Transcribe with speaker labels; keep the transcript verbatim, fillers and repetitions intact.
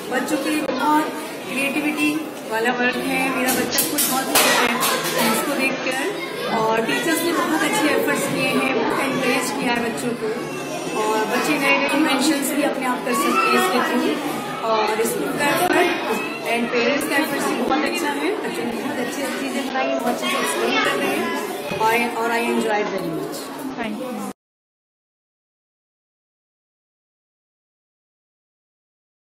Speaker 1: बच्चों के लिए बहुत क्रिएटिविटी वाला वर्क है। मेरा बच्चा खुद बहुत खुश है इसको देखकर, और टीचर्स ने बहुत अच्छे एफर्ट्स किए हैं, बहुत एनकरेज किया है बच्चों को, और बच्चे नए नए इन्वेंशंस भी अपने आप कर सकते हैं इसके थ्रू। और स्कूल का एफर्ट एंड पेरेंट्स का एफर्ट्स भी बहुत अच्छा है। बच्चों ने बहुत अच्छी चीजें बनाई, बहुत चीजें एक्सप्लेन कर रहे हैं, और I enjoy very much.
Speaker 2: Thank you.